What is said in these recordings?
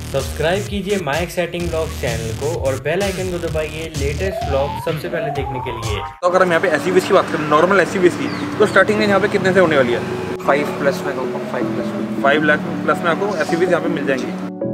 Subscribe कीजिए my exciting blogs channel को और बेल आइकन को दबाइए लेटेस्ट ब्लॉग सबसे पहले देखने के लिए। तो अगर हम यहाँ पे एसयूवीज़ की बात करें, नॉर्मल एसयूवीज़ की, तो स्टार्टिंग में यहाँ पे कितने से होने वाली है? 5+ में कहूँगा, 5+। 5 लाख प्लस में आपको एसयूवीज़ यहाँ पे मिल जाएंगी।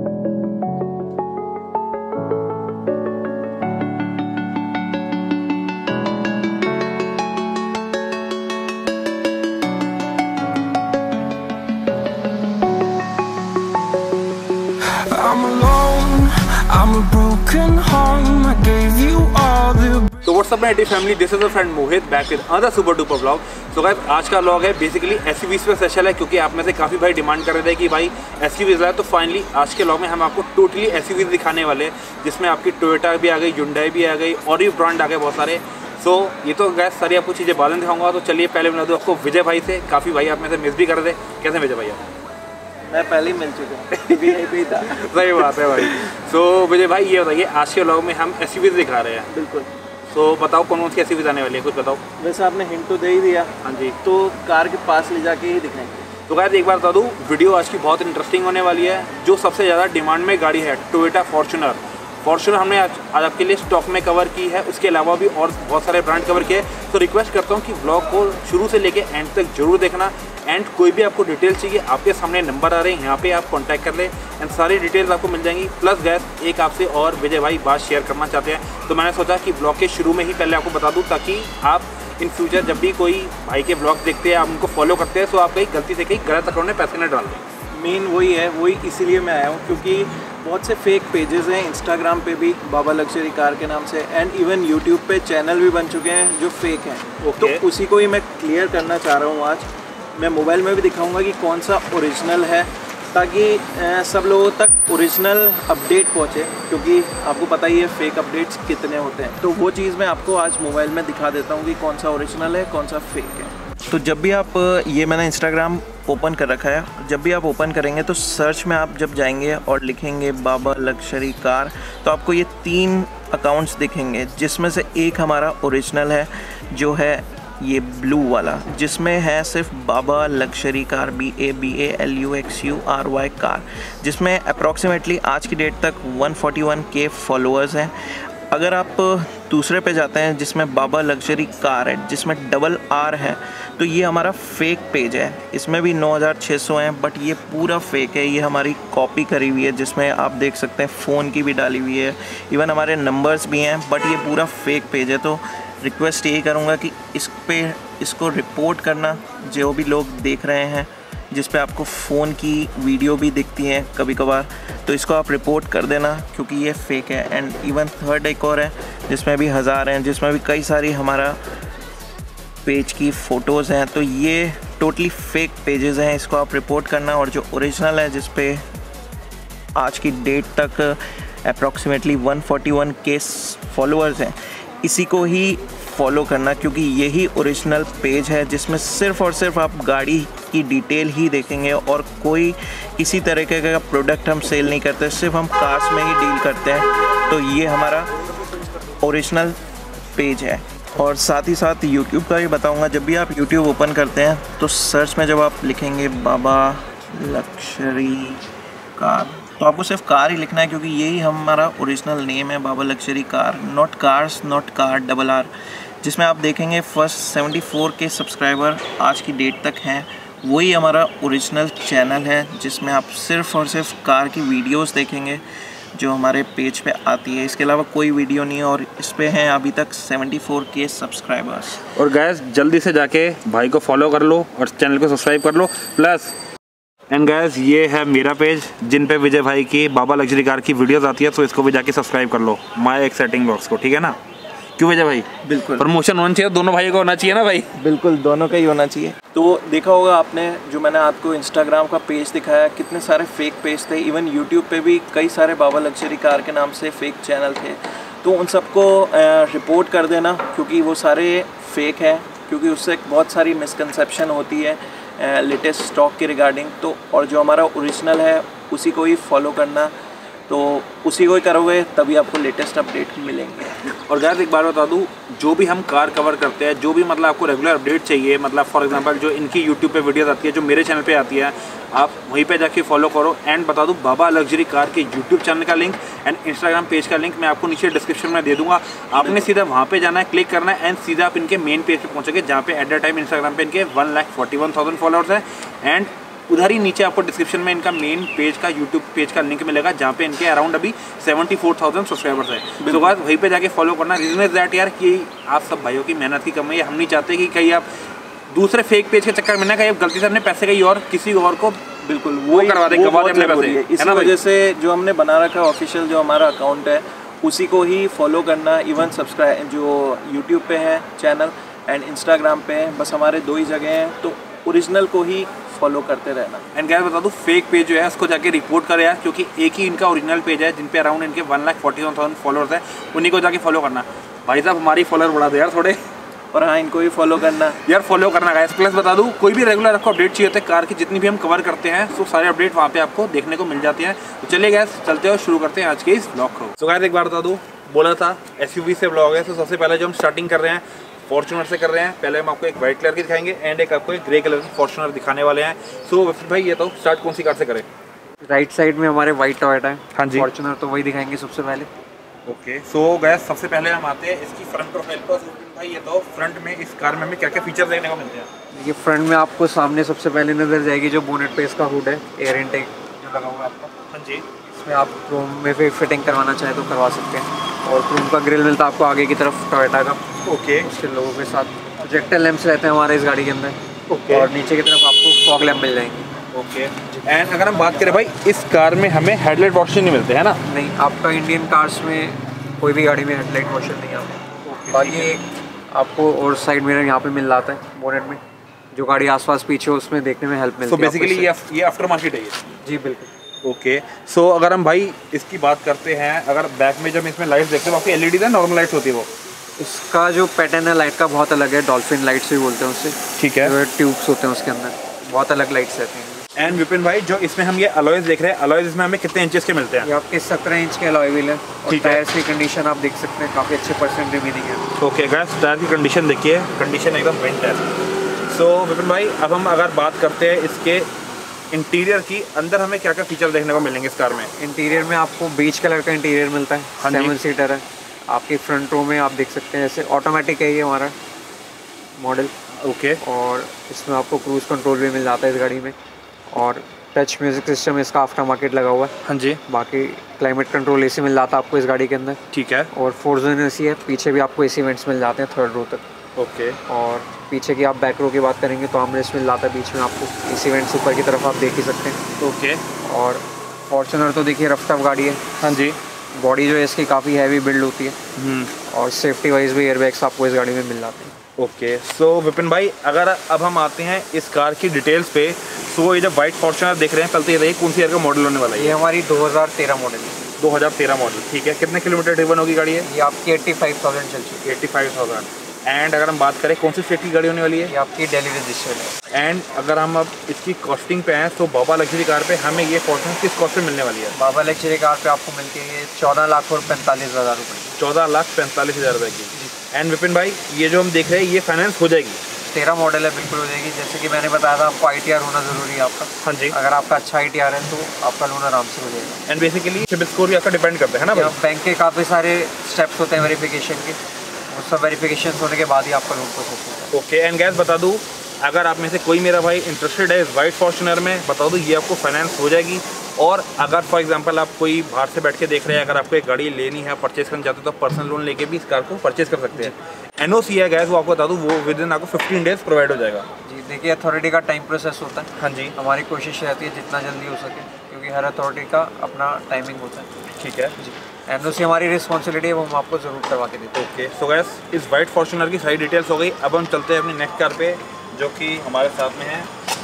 तो व्हाट्सअप में एटी family, this is a friend Mohit back with another super duper vlog. So guys, आज का व्लॉग है बेसिकली एसयूवीज़ पे स्पेशल है, क्योंकि आप में से काफ़ी भाई डिमांड कर रहे थे कि भाई एसयूवीज़ लाए। तो फाइनली आज के व्लॉग में हम आपको टोटली एसयूवीज़ दिखाने वाले हैं, जिसमें आपकी टोयोटा भी आ गई, Hyundai भी आ गई और भी ब्रांड आ गए बहुत सारे। सो ये तो गैस सारी आपको चीज़ें बाद में दिखाऊंगा। तो चलिए पहले मिला दूँ आपको विजय भाई से। काफ़ी भाई आप में से मिस भी कर रहे थे। कैसे विजय भाई आप? मैं पहले ही मिल चुका VIP था। सही बात है भाई। सो विजय भाई ये बताइए, आज के व्लॉग में हम एसयूवीज़ दिखा रहे हैं। बिल्कुल। तो बताओ कौन सी एसयूवीज़ आने वाली है, कुछ बताओ। वैसे आपने हिंट तो दे ही दिया। हाँ जी। तो कार के पास ले जाके ही दिखाएंगे। तो गाइस एक बार बता दूँ, वीडियो आज की बहुत इंटरेस्टिंग होने वाली है। जो सबसे ज़्यादा डिमांड में गाड़ी है टोयोटा फॉर्च्यूनर हमने आज आपके लिए स्टॉक में कवर की है। उसके अलावा भी और बहुत सारे ब्रांड कवर किए। तो रिक्वेस्ट करता हूँ कि ब्लॉग को शुरू से लेके एंड तक जरूर देखना। एंड कोई भी आपको डिटेल चाहिए, आपके सामने नंबर आ रहे हैं, यहाँ पे आप कांटेक्ट कर लें एंड सारी डिटेल्स आपको मिल जाएंगी। प्लस गैस एक आपसे और विजय भाई बात शेयर करना चाहते हैं। तो मैंने सोचा कि ब्लॉग के शुरू में ही पहले आपको बता दूँ, ताकि आप इन फ्यूचर जब भी कोई भाई के ब्लॉग देखते हैं, आप उनको फॉलो करते हैं, तो आप कहीं गलती से कहीं गलत अकाउंट में पैसे न डाल दें। मेन वही है, वही इसीलिए मैं आया हूँ, क्योंकि बहुत से फेक पेजेस हैं इंस्टाग्राम पे भी बाबा लग्जरी कार के नाम से, एंड इवन यूट्यूब पे चैनल भी बन चुके हैं जो फेक हैं। तो उसी को ही मैं क्लियर करना चाह रहा हूँ। आज मैं मोबाइल में भी दिखाऊंगा कि कौन सा ओरिजिनल है, ताकि सब लोगों तक ओरिजिनल अपडेट पहुँचे, क्योंकि आपको पता ही है फेक अपडेट्स कितने होते हैं। तो वो चीज़ मैं आपको आज मोबाइल में दिखा देता हूँ कि कौन सा ओरिजिनल है, कौन सा फेक है। तो जब भी आप, ये मैंने इंस्टाग्राम ओपन कर रखा है, जब भी आप ओपन करेंगे तो सर्च में आप जब जाएंगे और लिखेंगे बाबा लग्जरी कार, तो आपको ये 3 अकाउंट्स दिखेंगे, जिसमें से एक हमारा ओरिजिनल है, जो है ये ब्लू वाला, जिसमें है सिर्फ Baba luxury car, BABALUXURY car, जिसमें अप्रॉक्सीमेटली आज की डेट तक 141K फॉलोअर्स हैं। अगर आप दूसरे पे जाते हैं जिसमें बाबा लग्जरी कार है, जिसमें RR है, तो ये हमारा फेक पेज है। इसमें भी 9600 हैं, बट ये पूरा फेक है। ये हमारी कॉपी करी हुई है, जिसमें आप देख सकते हैं फ़ोन की भी डाली हुई है, इवन हमारे नंबर्स भी हैं, बट ये पूरा फेक पेज है। तो रिक्वेस्ट यही करूँगा कि इसको रिपोर्ट करना, जो भी लोग देख रहे हैं जिस पे आपको फ़ोन की वीडियो भी दिखती हैं कभी कभार, तो इसको आप रिपोर्ट कर देना, क्योंकि ये फेक है। एंड इवन थर्ड एक और है जिसमें भी 1000 हैं, जिसमें भी कई सारी हमारा पेज की फ़ोटोज़ हैं। तो ये टोटली फेक पेजेस हैं, इसको आप रिपोर्ट करना। और जो ओरिजिनल है, जिस पे आज की डेट तक अप्रॉक्सीमेटली 141K फॉलोअर्स हैं, इसी को ही फॉलो करना, क्योंकि यही ओरिजिनल पेज है, जिसमें सिर्फ़ और सिर्फ आप गाड़ी की डिटेल ही देखेंगे और कोई किसी तरीके का प्रोडक्ट हम सेल नहीं करते, सिर्फ हम कार्स में ही डील करते हैं। तो ये हमारा ओरिजिनल पेज है। और साथ ही साथ यूट्यूब का भी बताऊंगा, जब भी आप यूट्यूब ओपन करते हैं तो सर्च में जब आप लिखेंगे बाबा लग्जरी कार, तो आपको सिर्फ कार ही लिखना है, क्योंकि यही हमारा ओरिजिनल नेम है, Baba luxury car, not cars, not car, RR, जिसमें आप देखेंगे फर्स्ट 74K सब्सक्राइबर आज की डेट तक हैं। वही हमारा ओरिजिनल चैनल है, जिसमें आप सिर्फ और सिर्फ कार की वीडियोस देखेंगे जो हमारे पेज पे आती है। इसके अलावा कोई वीडियो नहीं है, और इस पे हैं अभी तक 74K सब्सक्राइबर्स। और गैस जल्दी से जाके भाई को फॉलो कर लो और चैनल को सब्सक्राइब कर लो। प्लस एंड गैस ये है मेरा पेज, जिन पे विजय भाई की बाबा लग्जरी कार की वीडियोस आती है, तो इसको भी जाके सब्सक्राइब कर लो, माय एक्साइटिंग ब्लॉग्स को, ठीक है ना? क्यों विजय भाई? बिल्कुल, प्रमोशन होना चाहिए, दोनों भाई को होना चाहिए ना भाई? बिल्कुल, दोनों का ही होना चाहिए। तो देखा होगा आपने, जो मैंने आपको इंस्टाग्राम का पेज दिखाया, कितने सारे फेक पेज थे। इवन यूट्यूब पे भी कई सारे बाबा लग्जरी कार के नाम से फेक चैनल थे। तो उन सबको रिपोर्ट कर देना, क्योंकि वो सारे फेक हैं, क्योंकि उससे बहुत सारी मिसकंसेप्शन होती है लेटेस्ट स्टॉक के रिगार्डिंग। तो और जो हमारा ओरिजिनल है, उसी को ही फॉलो करना। तो उसी को ही करोगे तभी आपको लेटेस्ट अपडेट मिलेंगे। और गाइस एक बार बता दूं, जो भी हम कार कवर करते हैं, जो भी मतलब आपको रेगुलर अपडेट चाहिए, मतलब फॉर एग्जांपल जो इनकी यूट्यूब पे वीडियोस आती है, जो मेरे चैनल पे आती है, आप वहीं पे जाके फॉलो करो। एंड बता दूं, बाबा लग्जरी कार के यूट्यूब चैनल का लिंक एंड इंस्टाग्राम पेज का लिंक मैं आपको नीचे डिस्क्रिप्शन में दे दूंगा। आपने सीधा वहाँ पे जाना है, क्लिक करना है एंड सीधा आप इनके मेन पेज पे पहुँचोगे, जहाँ पे एट द टाइम इंस्टाग्राम पे इनके 1,41,000 फॉलोअर्स हैं। एंड उधर ही नीचे आपको डिस्क्रिप्शन में इनका मेन पेज का यूट्यूब पेज का लिंक मिलेगा, जहाँ पे इनके अराउंड अभी 74,000 सब्सक्राइबर्स है। तो बात वहीं पे जाके फॉलो करना। रीजन इज दैट यार कि आप सब भाइयों की मेहनत की कमाई है। हम नहीं चाहते कि कहीं आप दूसरे फेक पेज के चक्कर में ना कहीं गलती से अपने पैसे कहीं और किसी और को बिल्कुल वो करवा दे, गवा दे अपने पैसे। इसी वजह से जो हमने बना रखा है ऑफिशियल जो हमारा अकाउंट है, उसी को ही फॉलो करना। इवन सब्सक्राइब जो यूट्यूब पे है चैनल एंड इंस्टाग्राम पे है, बस हमारे 2 ही जगह हैं, तो ओरिजिनल को ही फॉलो करते रहना। एंड गाइस बता दूं, फेक पेज जो है उसको जाके रिपोर्ट करें यार, क्योंकि एक ही इनका ओरिजिनल पेज है जिन पे अराउंड इनके 1,41,000 फॉलोअर्स है, उन्हीं को जाके फॉलो करना। भाई साहब हमारी फॉलोअर बढ़ा दो यार थोड़े। और हाँ, इनको भी फॉलो करना यार, फॉलो करना गाइस। प्लस बता दूं, कोई भी रेगुलर आपको अपडेट चाहिए होता है कार की, जितनी भी हम कवर करते हैं, तो सारे अपडेट वहाँ पे आपको देखने को मिल जाती हैं। तो चलिए गाइस चलते हैं और शुरू करते हैं आज के इस ब्लॉग को। तो गाइस एक बार बता दूं, बोला था SUV से ब्लॉग है, तो सबसे पहले जो हम स्टार्टिंग कर रहे हैं फॉर्च्यूनर से कर रहे हैं। पहले हम आपको एक वाइट कलर की दिखाएंगे एंड एक आपको एक ग्रे कलर की फॉर्च्यूनर दिखाने वाले हैं। सो भाई ये तो स्टार्ट कौन सी कार से करें? राइट साइड में हमारे वाइट टोयोटा है। हाँ जी। फॉर्च्यूनर तो वही दिखाएंगे सबसे पहले। ओके, सो गैस सबसे पहले हम आते हैं इसकी फ्रंट प्रोफाइल पर। भाई ये तो फ्रंट में इस कार में हमें क्या क्या फीचर्स देखने को मिलते हैं? देखिए फ्रंट में आपको सामने सबसे पहले नजर जाएगी जो बोनेट पे इसका हुड है, एयर इनटेक जो लगा हुआ है आपका। हाँ जी। इसमें आप क्रोम में फिटिंग करवाना चाहे तो करवा सकते हैं। और क्रोम का ग्रिल मिलता है आपको आगे की तरफ टोयोटा का। ओके। उसके लोगों के साथ प्रोजेक्टर लैंप्स रहते हैं हमारे इस गाड़ी के अंदर। ओके। और नीचे की तरफ आपको फॉग लैंप मिल जाएंगे। ओके। एंड अगर हम बात करें भाई, इस कार में हमें हेडलाइट वॉशर नहीं मिलते है ना? नहीं, आपका इंडियन कार्स में कोई भी गाड़ी में हेडलाइट वॉशर नहीं आता। बाकी एक आपको और साइड मिरर यहाँ पे मिल जाता है बोनेट में, जो गाड़ी आसपास पीछे हो उसमें देखने में हेल्प मिलती है। सो बेसिकली ये आफ्टर मार्केट है ये? जी बिल्कुल। ओके, सो अगर हम भाई इसकी बात करते हैं, अगर बैक में जब इसमें लाइट्स देखते हैं आपकी LED है, नॉर्मल लाइट्स होती है वो? इसका जो पैटर्न है लाइट का बहुत अलग है, डॉल्फिन लाइट्स भी बोलते हैं उससे। ठीक है। जो ट्यूब्स होते हैं उसके अंदर, बहुत अलग लाइट्स रहती हैं। एंड विपिन भाई, जो इसमें हम ये अलॉयज देख रहे हैं, अलॉयज इसमें हमें कितने इंचेस के मिलते हैं? ये आपके 17 इंच के अलॉय व्हील है। और ठीक है। टायर्स की कंडीशन आप देख सकते हैं, काफ़ी अच्छे परसेंट रिमेनिंग है। ओके गाइस, टायर की कंडीशन देखिए, कंडीशन एकदम वेंट है। सो विपिन भाई, अब हम अगर बात करते हैं इसके इंटीरियर की, अंदर हमें क्या क्या फीचर देखने को मिलेंगे इस कार में? इंटीरियर में आपको बीच कलर का इंटीरियर मिलता है। हाँ जी। 7 सीटर है। आपकी फ्रंट रो में आप देख सकते हैं, जैसे ऑटोमेटिक है ये हमारा मॉडल। ओके। और इसमें आपको क्रूज़ कंट्रोल भी मिल जाता है इस गाड़ी में। और टच म्यूजिक सिस्टम इसका आफ्टर मार्केट लगा हुआ है। हाँ जी। बाकी क्लाइमेट कंट्रोल AC मिल जाता है आपको इस गाड़ी के अंदर। ठीक है। और 4 जोन AC है, पीछे भी आपको AC वेंट्स मिल जाते हैं 3rd रो तक। ओके। और पीछे की आप बैक रो की बात करेंगे तो आर्मरेस्ट मिल जाता है बीच में आपको, AC वेंट्स ऊपर की तरफ आप देख ही सकते हैं। ओके। और फॉर्च्यूनर तो देखिए रफ टफ गाड़ी है। हाँ जी। बॉडी जो है इसकी काफ़ी हैवी बिल्ड होती है। और सेफ्टी वाइज भी एयरबैग्स आपको इस गाड़ी में मिल जाते हैं। ओके, सो विपिन भाई, अगर अब हम आते हैं इस कार की डिटेल्स पे, सो ये जो वाइट फॉर्च्यूनर देख रहे हैं, पहले तो ये रही कौन सी ईयर का मॉडल होने वाला है? ये हमारी 2013 मॉडल है। 2013 मॉडल, ठीक है। कितने किलोमीटर ड्रिवन होगी गाड़ी है? ये आपकी 85,000 चल चुकी है। 85,000। एंड अगर हम बात करें कौन सी स्टेट की गाड़ी होने वाली है? ये आपकी दिल्ली रजिस्टर्ड है। एंड अगर हम अब इसकी कॉस्टिंग पे हैं, तो बाबा लग्जरी कार पे हमें ये फॉर्च्यूनर किस कॉस्ट में मिलने वाली है? बाबा लग्जरी कार पे आपको मिलती है ये 14,45,000 रुपये। 14,45,000 रुपये की। एंड विपिन भाई, ये जो हम देख रहे हैं ये फाइनेंस हो जाएगी? 13 मॉडल है, बिल्कुल हो जाएगी। जैसे कि मैंने बताया था आपको ITR होना ज़रूरी है आपका। हाँ जी। अगर आपका अच्छा ITR है तो आपका लोन आराम से हो जाएगा। एंड बेसिकली सिबिल स्कोर भी आपका डिपेंड करता है ना भाई? बैंक के काफ़ी सारे स्टेप्स होते हैं वेरिफिकेशन के, वो सब वेरिफिकेशन होने के बाद ही आपका लोन प्रोसेस होता है। ओके। एंड गैस बता दूँ, अगर आप में से कोई मेरा भाई इंटरेस्टेड है इस वाइट फॉर्च्यूनर में, बता दूँ ये आपको फाइनेंस हो जाएगी। और अगर फॉर एग्जांपल आप कोई बाहर से बैठ के देख रहे हैं, अगर आपको एक गाड़ी लेनी है, परचेज करना चाहते हो, तो पर्सनल लोन लेके भी इस कार को परचेज कर सकते हैं। NOC है गैस, वो आपको बता दूँ, वो विद इन आपको 15 डेज प्रोवाइड हो जाएगा। जी देखिए, अथॉरिटी का टाइम प्रोसेस होता है। हाँ जी। हमारी कोशिश रहती है जितना जल्दी हो सके, क्योंकि हर अथॉरिटी का अपना टाइमिंग होता है। ठीक है जी। NOC हमारी रिस्पॉन्सिबिलिटी है, वो हम आपको ज़रूर करवा के देते हैं। ओके, सो गैस इस वाइट फॉर्च्यूनर की सारी डिटेल्स हो गई। अब हम चलते हैं अपनी नेक्स्ट कार पे, जो कि हमारे साथ में है।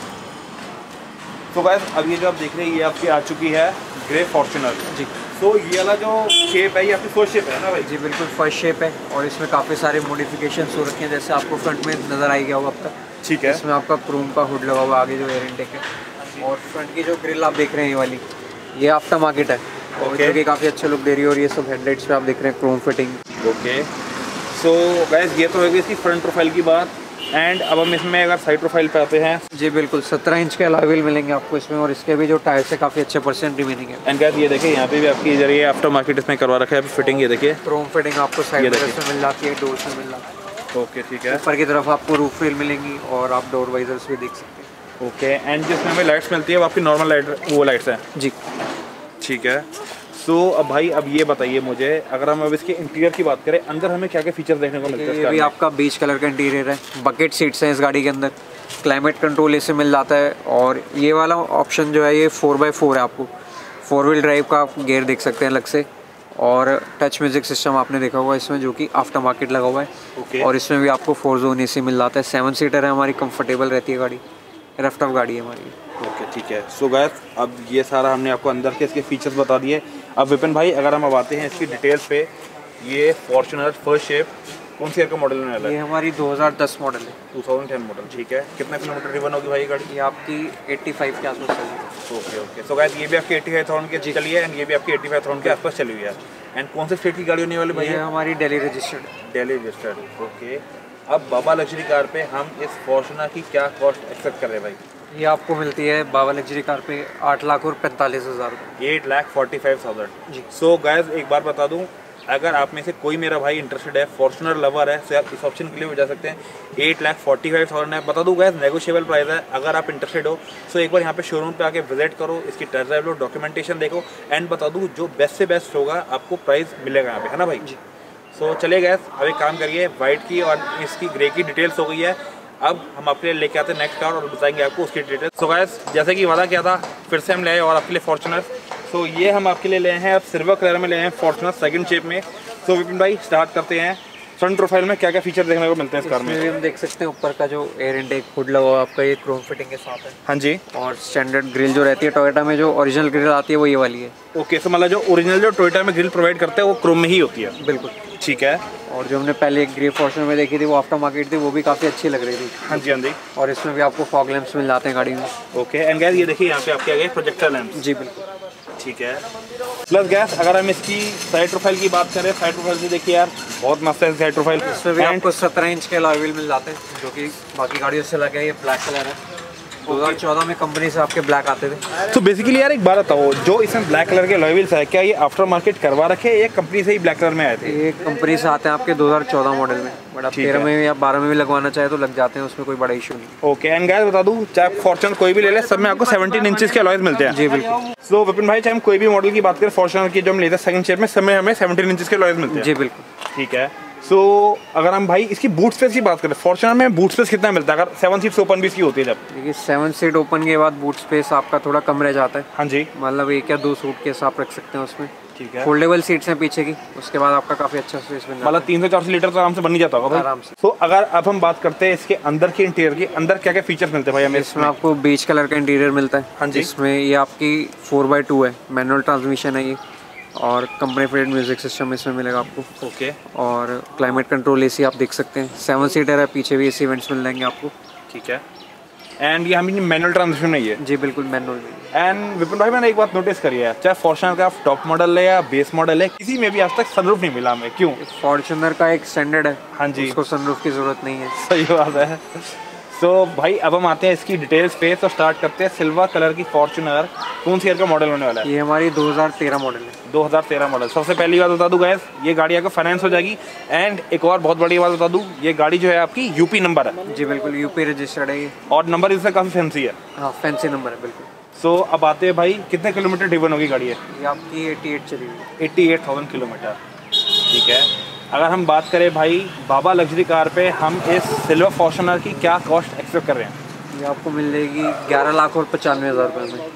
तो गैस अब ये जो आप देख रहे हैं, ये आपकी आ चुकी है ग्रे फॉर्च्यूनर जी। तो ये वाला जो शेप है, ये आपकी फर्स्ट शेप है ना भाई? जी बिल्कुल फर्स्ट शेप है। और इसमें काफ़ी सारे मॉडिफिकेशंस हो रखे हैं, जैसे आपको फ्रंट में नज़र आई गया होगा अब तक। ठीक है। इसमें आपका क्रोम का हुड लगा हुआ आगे जो एयर इनटेक है। और फ्रंट की जो ग्रिल आप देख रहे हैं ये वाली, ये आफ्टर मार्केट है। ओके जो कि काफ़ी अच्छा लुक दे रही है। और ये सब हेडलाइट्स पे आप देख रहे हैं chrome fitting. Okay so guys ये तो हो गई इसकी फ्रंट प्रोफाइल की बात। एंड अब हम इसमें अगर साइड प्रोफाइल पे आते हैं, जी बिल्कुल 17 इंच के अलॉय व्हील मिलेंगे आपको इसमें। और इसके भी जो टायर्स है काफ़ी अच्छे परसेंट रिमेनिंग है। एंड गाइस ये देखिए यहाँ पे भी आपकी इधर ये आफ्टर मार्केट इसमें करवा रखा है फिटिंग। ये देखिए क्रोम फिटिंग आपको साइड ये मिरर देखिए। में मिल जाती है, डोर्स में मिल जाती है। ओके ठीक है। ऊपर की तरफ आपको रूफ व्हील मिलेंगी और आप डोर वाइजर्स भी देख सकते हैं। ओके एंड जिसमें हमें लाइट्स मिलती है वो आपकी नॉर्मल लाइट वो लाइट्स हैं। जी ठीक है। सो अब भाई अब ये बताइए मुझे, अगर हम अब इसके इंटीरियर की बात करें, अंदर हमें क्या क्या फीचर्स देखने को मिलते हैं? ये भी आपका बीच कलर का इंटीरियर है। बकेट सीट्स हैं इस गाड़ी के अंदर। क्लाइमेट कंट्रोल इससे मिल जाता है। और ये वाला ऑप्शन जो है ये 4x4 है। आपको 4 व्हील ड्राइव का आप गेयर देख सकते हैं अलग से। और टच म्यूजिक सिस्टम आपने देखा होगा इसमें, जो कि आफ्टर मार्केट लगा हुआ है। Okay. और इसमें भी आपको 4 जोन AC मिल जाता है। 7 सीटर है हमारी, कंफर्टेबल रहती है गाड़ी, रफ टफ गाड़ी है हमारी। ओके ठीक है। सो गाइस अब ये सारा हमने आपको अंदर के इसके फीचर्स बता दिए। अब विपिन भाई अगर हम अब आते हैं इसकी डिटेल्स पे, ये फॉर्च्यूनर फर्स्ट शेप कौन सी ईयर का मॉडल में वाला ये है? हमारी 2010 मॉडल है। 2010 मॉडल। ठीक है। कितना किलोमीटर ड्रिवन होगी भाई ये गाड़ी? ये आपकी 85 के आसपास चली है। Okay okay. सो गाइस ये भी आपकी 85,000 की चली है एंड ये भी आपकी 85,000 के आसपास चली हुई है। एंड कौन से स्टेट की गाड़ी होने वाली भाई? ये हमारी दिल्ली रजिस्टर्ड है। दिल्ली रजिस्टर्ड। ओके। अब बाबा लग्जरी कार पे हम इस फॉर्च्यूनर की क्या कॉस्ट एक्सेप्ट कर रहे हैं भाई? ये आपको मिलती है बाबा लग्जरी कार पे 8,45,000 रुपये। 8,45,000 जी। सो गाइस एक बार बता दूं, अगर आप में से कोई मेरा भाई इंटरेस्टेड है, फॉर्च्यूनर लवर है, तो आप इस ऑप्शन के लिए भी जा सकते हैं। 8,45,000 है। बता दूं गाइस नेगोशिएबल प्राइस है। अगर आप इंटरेस्टेड हो तो एक बार यहाँ पे शोरूम पे आके विजिट करो, इसकी टेस्ट ड्राइव लो, डॉक्यूमेंटेशन देखो। एंड बता दूं जो बेस्ट से बेस्ट होगा आपको प्राइस मिलेगा यहाँ पे, है ना भाई? जी। सो चलिए गाइस अब एक काम करिए, वाइट की और इसकी ग्रे की डिटेल्स हो गई है। अब हम आपके लिए लेके आते हैं नेक्स्ट कार और बताएंगे आपको उसकी डिटेल्स। सो गाइस जैसे कि वादा किया था, फिर से हम ले आए और आपके लिए फॉर्च्यूनर। सो ये हम आपके लिए ले हैं, अब सिल्वर कलर में ले हैं फॉर्च्यूनर सेकंड शेप में। सो विपिन भाई स्टार्ट करते हैं। फ्रंट प्रोफाइल में क्या क्या फीचर देखने को मिलते हैं इस कार में? इसमें भी हम देख सकते हैं ऊपर का जो एयर इनटेक हुड लगा हुआ है आपका, ये क्रोम फिटिंग के साथ है। हाँ जी। और स्टैंडर्ड ग्रिल जो रहती है टोयोटा में, जो ओरिजिनल ग्रिल आती है वो ये वाली है। ओके। सो मतलब जो ओरिजिनल जो टोयोटा में ग्रिल प्रोवाइड करते हैं वो क्रोम में ही होती है? बिल्कुल। ठीक है। और जो हमने पहले एक ग्रे फॉर्च्यूनर में देखी थी वो आफ्टर मार्केट थी, वो भी काफ़ी अच्छी लग रही थी। हाँ जी हाँ जी। और इसमें भी आपको फॉग लैंप्स मिल जाते हैं गाड़ी में। ओके। एंड गैस ये देखिए यहाँ पे आपके आ गए प्रोजेक्टर लैंप्स। जी बिल्कुल। ठीक है। प्लस गैस अगर हम इसकी साइड प्रोफाइल की बात करें, साइड प्रोफाइल भी देखिए यार बहुत मस्त है साइड प्रोफाइल। इसमें भी आपको 17 इंच के अलॉय व्हील मिल जाते हैं, जो कि बाकी गाड़ियों से लगे। ये ब्लैक कलर है। 2014 में कंपनी से आपके ब्लैक आते थे। तो बेसिकली यार एक बात बताओ, जो इसमें ब्लैक कलर के अलॉय व्हील्स है, क्या ये आफ्टर मार्केट करवा रखे हैं या कंपनी से ही ब्लैक कलर में आए थे? ये कंपनी से आते हैं आपके 2014 मॉडल में, बट आप 13 में या 12 में भी लगवाना चाहे तो लग जाते हैं, उसमें कोई बड़ा इशू नहीं। ओके। एंड गाइस बता दूं, चाहे फॉर्च्यूनर कोई भी ले ले, सब में आपको 17 इंचेस के अलॉयज मिलते हैं। जी बिल्कुल। सो विपिन भाई चाहे हम कोई भी मॉडल की बात करें, फॉर्च्यूनर की जो हम लेते हैं सेकंड शेप में, सब में हमें 17 इंचेस के अलॉयज मिलते हैं। जी बिल्कुल। ठीक है। सो अगर हम भाई इसकी बूट स्पेस की बात करें, फॉर्च्यूनर में बूट स्पेस कितना मिलता है अगर 7 सीट्स ओपन भी इसकी होती है जब? देखिए 7 सीट ओपन के बाद बूट स्पेस आपका थोड़ा कम रह जाता है। हाँ जी। मतलब 1 या 2 सूटकेस आप रख सकते हैं उसमें। ठीक है। फोल्डेबल सीट्स हैं पीछे की, उसके बाद आपका काफ़ी अच्छा स्पेस मिल जाता मतलब 300 400 लीटर तो आराम से बन ही जाता होगा भाई? आराम से। तो अगर अब हम बात करते हैं इसके अंदर के इंटीरियर की, अंदर क्या क्या फीचर्स मिलते हैं भाई हमें? इसमें आपको बीच कलर का इंटीरियर मिलता है। हाँ जी। इसमें ये आपकी 4x2 है, मैनुअल ट्रांसमिशन है ये। और कंपनी फिटेड म्यूजिक सिस्टम इसमें मिलेगा आपको। ओके। और क्लाइमेट कंट्रोल AC आप देख सकते हैं। 7 सीटर है, पीछे भी AC इवेंट्स मिल जाएंगे आपको। ठीक है। एंड ये हमें मैनुअल ट्रांसमिशन नहीं है? जी बिल्कुल मैनुअल भी। एंड विपिन भाई मैंने एक बात नोटिस करी है, चाहे फॉर्च्यूनर का टॉप मॉडल है या बेस मॉडल है, किसी में भी आज तक सनरूफ नहीं मिला हमें, क्यों? फॉर्च्यूनर का एक स्टैंडर्ड है। हाँ जी। उसको सनरूफ की ज़रूरत नहीं है। सही बात है। सो भाई अब हम आते हैं इसकी डिटेल्स पे, तो स्टार्ट करते हैं सिल्वर कलर की फॉर्च्यूनर। कौन सी ईयर का मॉडल होने वाला है? ये हमारी 2013 मॉडल है। 2013 मॉडल। सबसे पहली बात बता दूं गैस, ये गाड़ी आपको फाइनेंस हो जाएगी। एंड एक और बहुत बड़ी बात बता दूं, ये गाड़ी जो है आपकी यूपी नंबर है। जी बिल्कुल, यूपी रजिस्टर्ड है ये। और नंबर इससे काफ़ी फैंसी है। हाँ फैंसी नंबर है बिल्कुल। सो अब आते हैं भाई, कितने किलोमीटर ड्रिवन होगी गाड़ी है? ये आपकी 88 चली हुई है। 88,000 किलोमीटर। ठीक है। अगर हम बात करें भाई बाबा लग्जरी कार पे हम इस सिल्वर फॉर्च्यूनर की क्या कॉस्ट एक्सपेक्ट कर रहे हैं? ये आपको मिल जाएगी 11,95,000 रुपये में।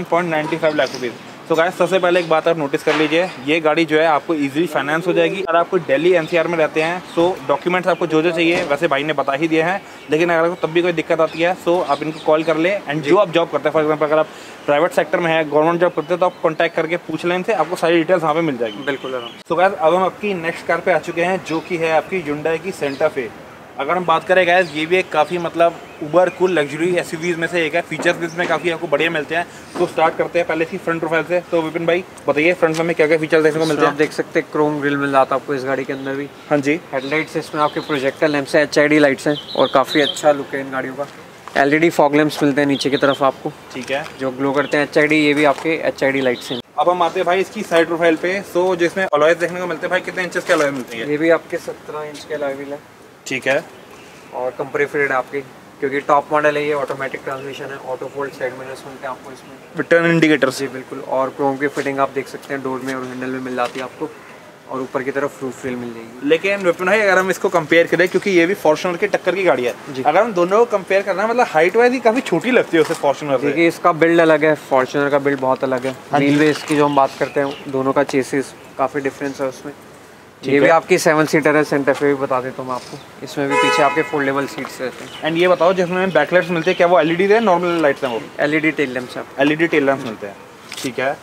11.95 लाख रुपीज़। तो गाइस सबसे पहले एक बात आप नोटिस कर लीजिए, ये गाड़ी जो है आपको इजीली फाइनेंस हो जाएगी। अगर आपको दिल्ली NCR में रहते हैं सो डॉक्यूमेंट्स आपको जो जो चाहिए वैसे भाई ने बता ही दिए हैं, लेकिन अगर आपको तब भी कोई दिक्कत आती है सो आप इनको कॉल कर लें। एंड जो आप जॉब करते हैं, फॉर एग्जाम्पल अगर आप प्राइवेट सेक्टर में है, गवर्नमेंट जॉब करते हैं, तो आप कॉन्टैक्ट करके पूछ लें इनसे, आपको सारी डिटेल्स वहाँ पे मिल जाएगी। बिल्कुल आराम। तो गाइस अब हम आपकी नेक्स्ट कार पे आ चुके हैं, जो कि है आपकी Hyundai की सेंटा फे। अगर हम बात करें गाइस, ये भी एक काफ़ी मतलब उबर कूल लग्जरी एसयूवीज में से एक है। फीचर्स भी इसमें काफ़ी आपको बढ़िया मिलते हैं। तो स्टार्ट करते हैं पहले इसकी फ्रंट प्रोफाइल से। तो विपिन भाई बताइए फ्रंट में क्या क्या फीचर्स देखने को मिलते हैं? आप देख सकते हैं क्रोम ग्रिल मिल जाता है आपको इस गाड़ी के अंदर भी। हाँ जी। हेडलाइट्स इसमें आपके प्रोजेक्टर लैंप्स है, HID लाइट्स हैं और काफ़ी अच्छा लुक है इन गाड़ियों का। LED फॉग लैंप्स मिलते हैं नीचे की तरफ आपको, ठीक है, जो ग्लो करते हैं। HID, ये भी आपके HID लाइट्स हैं। अब हम आते हैं भाई इसकी साइड प्रोफाइल पे। सो जिसमें अलॉयज देखने को मिलते हैं भाई, कितने इंचेस के अलॉय मिलते हैं? ये भी आपके 17 इंच के अलॉय व्हील है, ठीक है, और कंपनी फिटेड आपकी, क्योंकि टॉप मॉडल है ये। ऑटोमेटिक ट्रांसमिशन है, ऑटो फोल्ड साइड मिरर्स मिलते हैं आपको इसमें, टर्न इंडिकेटर्स। जी बिल्कुल। और क्रोम की फिटिंग आप देख सकते हैं, डोर में और हैंडल में मिल जाती है आपको, और ऊपर की तरफ रूफ रेल मिल जाएगी। लेकिन विपिन भाई अगर हम इसको कंपेयर करें, क्योंकि ये भी फॉर्च्यूनर की टक्कर की गाड़ी है, अगर हम दोनों को कंपेयर करना है, मतलब हाइट वाइज ही काफी छोटी लगती है उसे फॉर्च्यूनर से। देखिए इसका बिल्ड अलग है, फॉर्च्यूनर का बिल्ड बहुत अलग है। व्हील बेस की जो हम बात करते हैं, दोनों का चेसिस काफ़ी डिफरेंस है उसमें। ये भी आपकी 7 सीटर है। सेंटर पे भी बता देता हूँ मैं आपको, इसमें भी पीछे आपके फोल्डेबल सीट्स रहते हैं। एंड ये बताओ जिसमें बैकलाइट्स मिलते हैं, क्या वो एलईडी है, नॉर्मल लाइट्स हैं? वो LED टेल लैंप्स है, एलईडी टेल लैंप्स मिलते हैं, ठीक है।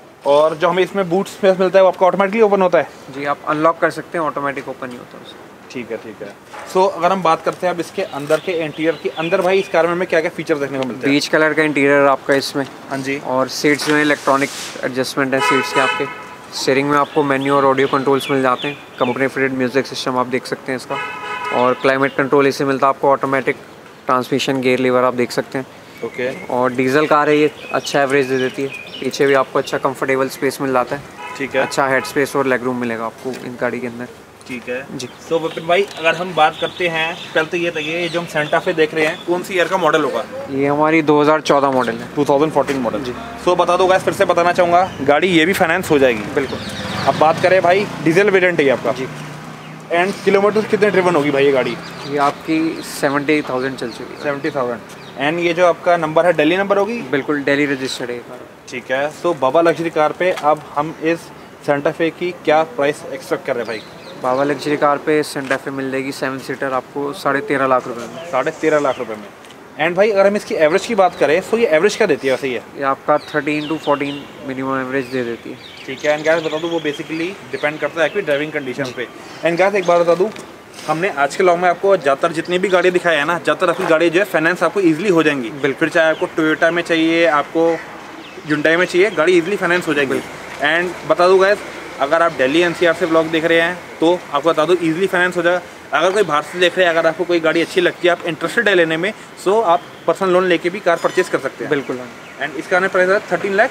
और जो हमें इसमें बूट स्पेस मिलता है वो आपका ऑटोमेटिकली ओपन होता है? जी, आप अनलॉक कर सकते हैं, ऑटोमेटिक ओपन नहीं होता उसमें। ठीक है, ठीक है। सो अगर हम बात करते हैं अब इसके अंदर के इंटीरियर की, अंदर भाई इस कार में हमें क्या क्या फीचर देखने को मिलते हैं? बीच कलर का इंटीरियर आपका इसमें। हाँ जी। और सीट्स जो है इलेक्ट्रॉनिक एडजस्टमेंट है सीट्स के आपके। स्टीयरिंग में आपको मेन्यू और ऑडियो कंट्रोल्स मिल जाते हैं। कंपनी फिटेड म्यूजिक सिस्टम आप देख सकते हैं इसका, और क्लाइमेट कंट्रोल इसे मिलता है आपको। ऑटोमेटिक ट्रांसमिशन, गियर लीवर आप देख सकते हैं। ओके। और डीजल कार है ये, अच्छा एवरेज दे देती है। पीछे भी आपको अच्छा कंफर्टेबल स्पेस मिल जाता है, ठीक है, अच्छा हेड स्पेस और लेग रूम मिलेगा आपको इन गाड़ी के अंदर, ठीक है जी। तो विपिन भाई अगर हम बात करते हैं, पहले तो ये बताइए, ये जो हम सेंटा फे देख रहे हैं कौन सी ईयर का मॉडल होगा? ये हमारी 2014 मॉडल है। 2014 मॉडल जी। सो बता दो गाइस, फिर से बताना चाहूँगा, गाड़ी ये भी फाइनेंस हो जाएगी? बिल्कुल। अब बात करें भाई, डीजल वेरिएंट है ये आपका? जी। एंड किलोमीटर कितने ड्रिवन होगी भाई ये गाड़ी? ये आपकी 70,000 चल चुकी है। 70,000। एंड ये जो आपका नंबर है, दिल्ली नंबर होगी? बिल्कुल, दिल्ली रजिस्टर्ड है ये कार। ठीक है। सो बाबा लग्जरी कार पे अब हम इस सेंटा फे की क्या प्राइस एक्सपेक्ट कर रहे हैं भाई? बाबा लग्जरी कार पे सेंटा फे मिल जाएगी 7 सीटर आपको 13.5 लाख रुपए में। 13.5 लाख रुपए में। एंड भाई अगर हम इसकी एवरेज की बात करें, तो ये एवरेज क्या देती है वैसे? ये आपका 13 to 14 मिनिमम एवरेज दे देती है। ठीक है। एंड गाइस बता दूं, वो बेसिकली डिपेंड करता है आपकी ड्राइविंग कंडीशन पे। एंड गाइस एक बार बता दूं, हमने आज के लॉग में आपको ज़्यादातर जितनी भी गाड़ी दिखाई है ना, ज़्यादातर आपकी गाड़ी जो है फाइनेंस आपको ईजिली हो जाएंगी। बिल्कुल, चाहे आपको टोयोटा में चाहिए, आपको Hyundai में चाहिए, गाड़ी ईजिली फाइनेंस हो जाएगी। एंड बता दूँ गाइस, अगर आप दिल्ली NCR से ब्लॉग देख रहे हैं तो आपको बता दूँ ईजिली फाइनेंस हो जाएगा। अगर कोई बाहर से देख रहे हैं, अगर आपको कोई गाड़ी अच्छी लगती है, आप इंटरेस्टेड है लेने में, सो आप पर्सनल लोन लेके भी कार परचेज कर सकते हैं। बिल्कुल। एंड इसका प्राइस है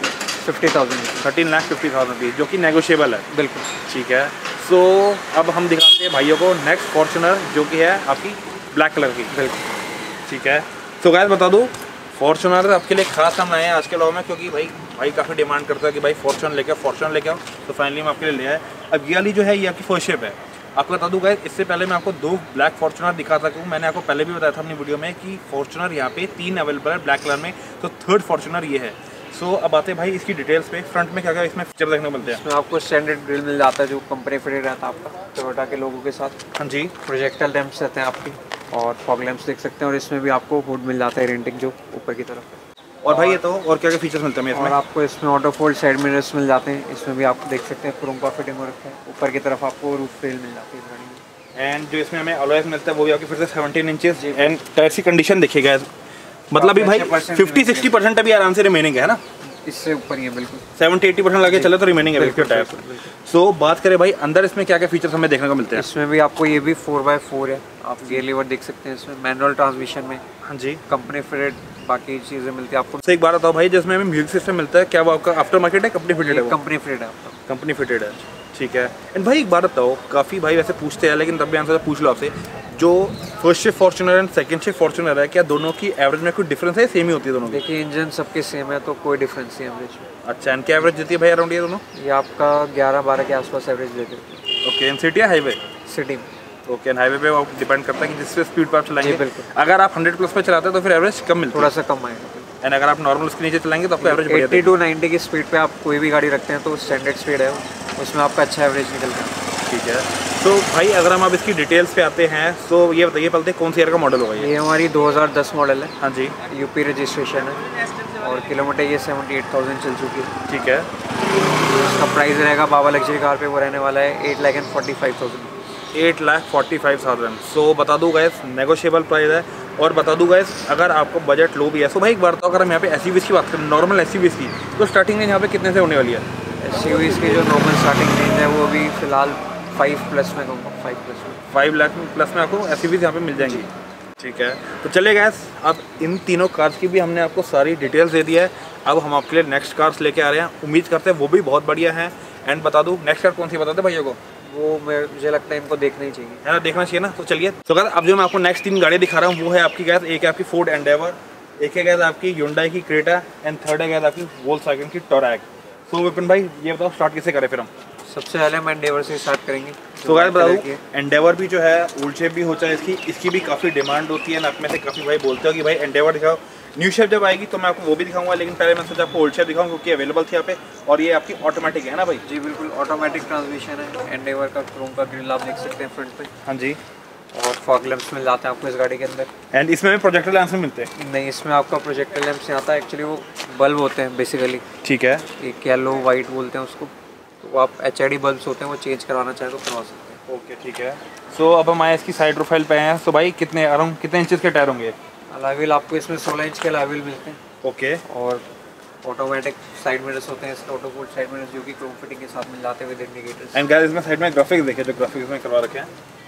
13,50,000 रुपीज़, जो कि नेगोशिएबल है। बिल्कुल, ठीक है। सो अब हम दिखाते हैं भाइयों को नेक्स्ट फॉर्च्यूनर, जो कि है आपकी ब्लैक कलर की। बिल्कुल, ठीक है। तो गाइस बता दूँ, फॉर्च्यूनर आपके लिए खास हम आए हैं आज के लॉग में, क्योंकि भाई काफ़ी डिमांड करता है कि भाई फॉर्च्यूनर लेके आओ, तो फाइनली हम आपके लिए ले आए। अब ये वाली जो है ये आपकी फर्स्ट शेप है। आपको बता दूँ गाइस, इससे पहले मैं आपको 2 ब्लैक फॉर्च्यूनर दिखा सकता हूँ। मैंने आपको पहले भी बताया था अपनी वीडियो में कि फॉर्च्यूनर यहाँ पे 3 अवेलेबल है ब्लैक कलर में, तो थर्ड फॉर्च्यूनर ये है। सो अब आते हैं भाई इसकी डिटेल्स पे। फ्रंट में क्या क्या इसमें फीचर देखने को मिलते हैं? इसमें आपको स्टैंडर्ड ग्रिल मिल जाता है, जो कंपनी फिटेड रहता है आपका टोयोटा के लोगों के साथ। हाँ जी। प्रोजेक्टर लैंप्स रहते हैं आपकी, और फॉग लैंप्स देख सकते हैं। और इसमें भी आपको हुड मिल जाता है रेंटिंग, जो ऊपर की तरफ। और भाई ये तो और क्या क्या फीचर्स मिलते हैं इसमें? और आपको इसमें ऑटो फोल्ड साइड मिरर्स मिल जाते हैं। इसमें भी आप देख सकते हैं क्रोम का फिटिंग हो रखा है। ऊपर की तरफ आपको रूफ रेल मिल जाती है गाड़ी में। एंड जो इसमें हमें अलॉयज मिलता है वो भी आपकी फिर से 17 इंचेस। एंड टायर की कंडीशन देखिएगा, मतलब अभी भाई 50-60% अभी आराम से रिमेनिंग है ना, इससे ऊपर ही है। बिल्कुल 70-80% लगे चले तो रिमेनिंग है इसके टायर। सो बात करें भाई अंदर इसमें क्या क्या फीचर्स हमें देखने को मिलते हैं? इसमें भी आपको ये भी 4x4 है। आप गियर लीवर देख सकते हैं इसमें, मैनुअल ट्रांसमिशन में। हाँ जी। कंपनी फिटेड बाकी चीज़ें मिलती है आपको। तो एक बार बताओ भाई, जिसमें हमें म्यूजिक सिस्टम मिलता है, क्या वो आपका आफ्टर मार्केट है, कंपनी फिटेड है? कंपनी फिटेड है आपका। कंपनी फिटेड है, ठीक है। एंड भाई एक बार बताओ, काफ़ी भाई वैसे पूछते हैं, लेकिन तब भी आंसर पूछ लो आपसे, जो first shift Fortuner and second shift Fortuner है, क्या दोनों की एवरेज में कोई डिफरेंस है, सेम ही होती है दोनों की? देखिए इंजन सबके सेम है, तो कोई डिफरेंस नहीं एवरेज में। अच्छा, एंड क्या एवरेज देती है भाई अराउंड ये दोनों? ये आपका 11-12 के आसपास एवरेज दे देती है। ओके। एंड सिटी या हाईवे? सिटी में। ओके। एंड हाईवे पे वो डिपेंड करता है कि जिस स्पीड पर आप चलाएंगे। बिल्कुल। अगर आप 100+ पे चलाते हैं तो फिर एवरेज कम मिलती है, थोड़ा सा कम आएगा। एंड अगर आप नॉर्मल उसके नीचे चलाएंगे तो आपको एवरेज 80 to 90 की स्पीड पे आप कोई भी गाड़ी रखते हैं तो स्टैंडर्ड स्पीड है, उसमें आपका अच्छा एवरेज निकलता है। ठीक है। तो भाई अगर हम अब इसकी डिटेल्स पे आते हैं, तो ये बताइए पहले कौन सी ईयर का मॉडल होगा ये? ये हमारी 2010 मॉडल है। हाँ जी। यूपी रजिस्ट्रेशन है, और किलोमीटर ये 78,000 चल चुकी है। ठीक है। इसका प्राइस रहेगा बाबा लग्जरी कार पे, वो रहने वाला है 8,45,000। 8,45,000। सो बता दूँ गैस नेगोशिएबल प्राइस है। और बता दूँ गैस अगर आपको बजट लो भी है, सो भाई एक बार तो अगर हम यहाँ पे SUVs की बात करें, नॉर्मल SUVs की, तो स्टार्टिंग रेंज यहाँ पे कितने से होने वाली है? SUVs की जो नॉर्मल स्टार्टिंग रेंज है वो अभी फ़िलहाल 5+ में कहूँगा, 5+ में 5 लाख प्लस में आपको SUVs यहाँ पे मिल जाएंगी। ठीक है, तो चलिए गैस अब इन तीनों कार्स की भी हमने आपको सारी डिटेल्स दे दी है। अब हम आपके लिए नेक्स्ट कार्स लेके आ रहे हैं, उम्मीद करते हैं वो भी बहुत बढ़िया हैं। एंड बता दूँ नेक्स्ट कार कौन सी बता दे भैया को? वो मुझे लगता है इनको देखना ही चाहिए, है ना, देखना चाहिए ना। तो चलिए, तो गैस अब जो मैं आपको नेक्स्ट 3 गाड़ियाँ दिखा रहा हूँ वो है आपकी गैस, एक है आपकी फोर्ड एंडेवर, एक है गैस आपकी Hyundai की क्रेटा, एंड थर्ड है गैस आपकी वोल्क्सवैगन की टोरैग। तो विपिन भाई ये बताओ स्टार्ट किससे करें फिर हम? सबसे पहले हम एंडेवर से स्टार्ट करेंगे। तो गाइस बता दूं एंडेवर भी जो है ओल्ड शेप भी होता है इसकी भी काफ़ी डिमांड होती है ना, में से काफ़ी भाई बोलते हो कि भाई एंडेवर दिखाओ। न्यू शेप जब आएगी तो मैं आपको वो भी दिखाऊंगा, लेकिन पहले मैं सोचा आपको ओल्ड शेप दिखाऊं क्योंकि अवेलेबल थी यहाँ पे। और ये आपकी ऑटोमेटिक है ना भाई? जी बिल्कुल, ऑटोमेटिक ट्रांसमिशन है। एंडेवर का क्रोम का ग्रिल आप देख सकते हैं फ्रंट पे। हाँ जी। और फॉग लैंप्स मिल जाते हैं आपको इस गाड़ी के अंदर। एंड इसमें भी प्रोजेक्टर लैंप्स मिलते हैं? नहीं, इसमें आपका प्रोजेक्टर लैंप्स नहीं आता, एक्चुअली वो बल्ब होते हैं बेसिकली। ठीक है। एक येलो वाइट बोलते हैं उसको, तो वो आप HID बल्ब्स होते हैं, वो चेंज करवाना चाहे तो करवा सकते हैं। ओके ठीक है। सो अब हम आए इसकी साइड प्रोफाइल पे हैं। तो भाई कितने अराउंड कितने इंचेस के टायर होंगे? अलॉय आपको इसमें 16 इंच के अलॉय मिलते हैं। ओके। और ऑटोमेटिक साइड मिरर्स होते हैं इसके, ऑटो फोल्ड साइड मिरर्स जो कि क्रोम फिटिंग के साथ मिल जाते हैं विद इंडिकेटर्स। एंड गाइस इसमें साइड में ग्राफिक्स देखिए, जो ग्राफिक्स में करवा रखे हैं।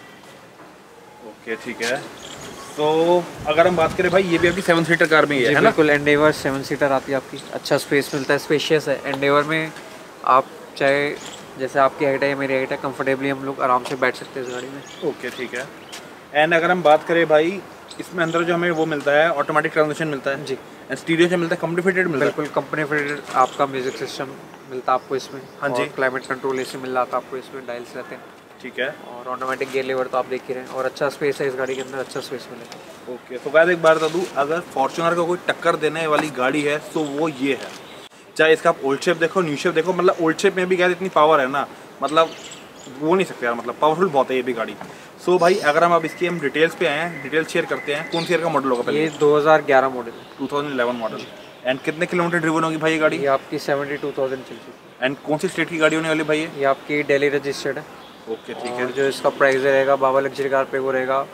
ओके ठीक है। तो अगर हम बात करें भाई ये भी आपकी 7 सीटर कार में ही है ना? बिल्कुल, एंडेवर 7 सीटर आती है आपकी, अच्छा स्पेस मिलता है, स्पेशियस है। एंडेवर में आप चाहे जैसे आपकी हाइट है या मेरी हाइट है, कंफर्टेबली हम लोग आराम से बैठ सकते हैं इस गाड़ी में। ओके ठीक है। एंड अगर हम बात करें भाई इसमें अंदर जो हमें वो मिलता है ऑटोमेटिक ट्रांसमिशन मिलता है जी, एंड स्टीरियो जो मिलता है कंपनी फिटेड मिलता है? बिल्कुल कंपनी फिटेड आपका म्यूजिक सिस्टम मिलता है आपको इसमें। हाँ जी। क्लाइमेट कंट्रोल AC मिल जाता है आपको इसमें, डायल्स रहते हैं। ठीक है। और ऑटोमेटिक गियर लीवर तो आप देख ही रहे हैं, और अच्छा स्पेस है इस गाड़ी के अंदर, अच्छा स्पेस मिलेगा। ओके। तो गाइस एक बार बता दूँ, अगर फॉर्च्यूनर को कोई टक्कर देने वाली गाड़ी है तो वो ये है। चाहे इसका आप ओल्ड शेप देखो, न्यू शेप देखो, मतलब ओल्ड शेप में भी गाइस इतनी पावर है ना, मतलब वो नहीं सकते यार, मतलब पावरफुल बहुत है ये भी गाड़ी। सो भाई अगर हम अब इसकी हम डिटेल्स पे आए हैं, डिटेल्स शेयर करते हैं। कौन सी ईयर का मॉडल होगा पहले? ये 2011 मॉडल है। 2011 मॉडल। एंड कितने किलोमीटर ड्रिवन होगी भाई ये गाड़ी? ये आपकी 72,000 चल चुकी है। एंड कौन सी स्टेट की गाड़ी होने वाली भाई ये आपकी दिल्ली रजिस्टर्ड है। ओके ठीक और है। जो इसका प्राइस रहेगा बाबा लग्जरी कार पे वो रहेगा